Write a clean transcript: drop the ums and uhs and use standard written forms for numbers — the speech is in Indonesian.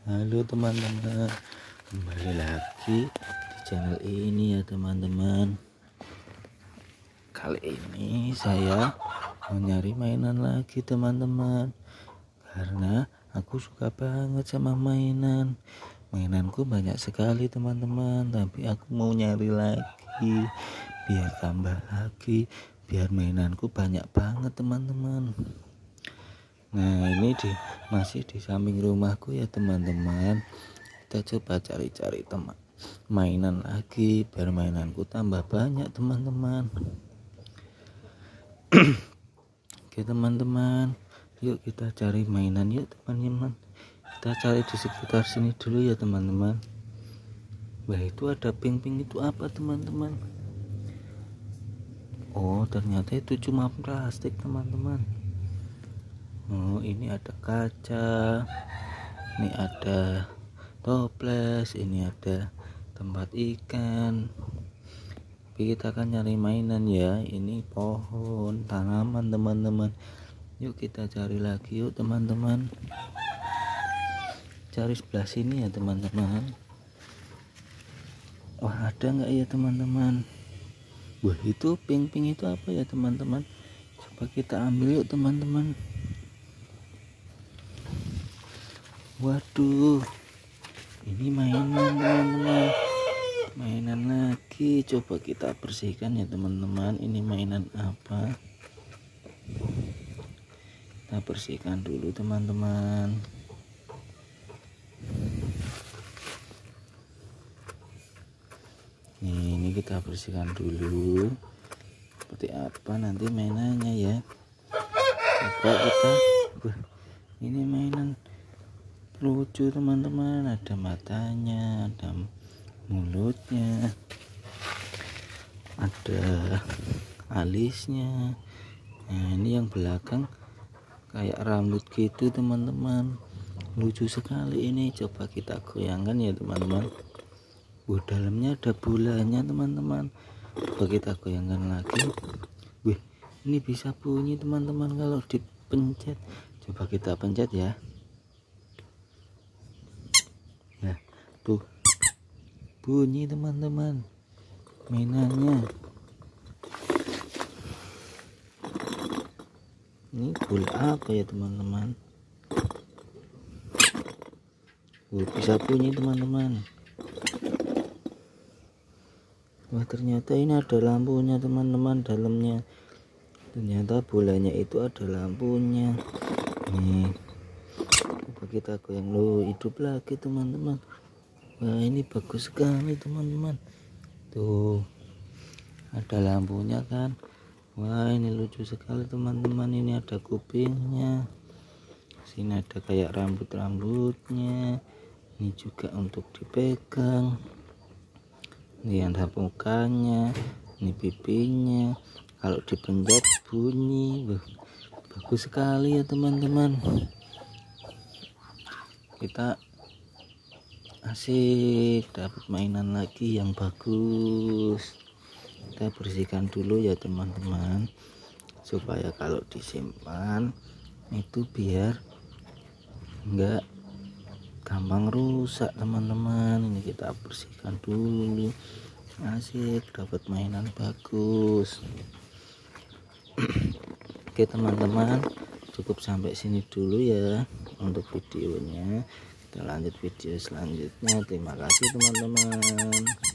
Halo teman-teman, kembali lagi di channel ini ya teman-teman. Kali ini saya mau nyari mainan lagi teman-teman, karena aku suka banget sama mainanku banyak sekali teman-teman, tapi aku mau nyari lagi biar tambah lagi, biar mainanku banyak banget teman-teman. Nah, ini masih di samping rumahku ya teman-teman. Kita coba cari-cari mainan lagi biar mainanku tambah banyak teman-teman. Oke teman-teman, yuk kita cari mainan yuk teman-teman. Kita cari di sekitar sini dulu ya teman-teman. Wah, itu ada ping-ping, itu apa teman-teman? Oh, ternyata itu cuma plastik teman-teman. Oh, ini ada kaca, ini ada toples, ini ada tempat ikan. Tapi kita akan nyari mainan ya. Ini pohon, tanaman teman-teman. Yuk kita cari lagi yuk teman-teman. Cari sebelah sini ya teman-teman. Wah, ada nggak ya teman-teman? Wah, itu ping-ping itu apa ya teman-teman? Coba kita ambil yuk teman-teman. Waduh, ini mainan teman-teman, mainan lagi. Coba kita bersihkan ya teman-teman. Ini mainan apa? Kita bersihkan dulu teman-teman. Ini kita bersihkan dulu. Seperti apa nanti mainannya ya? Coba kita. Ini mainan lucu teman-teman, ada matanya, ada mulutnya, ada alisnya. Nah, ini yang belakang kayak rambut gitu teman-teman, lucu sekali ini. Coba kita goyangkan ya teman-teman. Dalamnya ada bolanya teman-teman. Coba kita goyangkan lagi. Wih, ini bisa bunyi teman-teman kalau dipencet. Coba kita pencet ya. Tuh bunyi teman-teman mainannya. Ini bola apa ya teman-teman? Bisa bunyi teman-teman. Wah, ternyata ini ada lampunya teman-teman dalamnya. Ternyata bolanya itu ada lampunya. Nih, coba kita goyang, loh hidup lagi teman-teman. Wah, ini bagus sekali teman-teman. Tuh ada lampunya kan. Wah, ini lucu sekali teman-teman. Ini ada kupingnya, sini ada kayak rambut-rambutnya. Ini juga untuk dipegang. Ini ada mukanya, ini pipinya. Kalau dipencet bunyi. Wah, bagus sekali ya teman-teman. Kita asik dapat mainan lagi yang bagus. Kita bersihkan dulu ya teman-teman, supaya kalau disimpan itu biar enggak gampang rusak teman-teman. Ini kita bersihkan dulu. Asik dapat mainan bagus. Oke teman-teman, cukup sampai sini dulu ya untuk videonya. Kita lanjut video selanjutnya. Terima kasih teman-teman.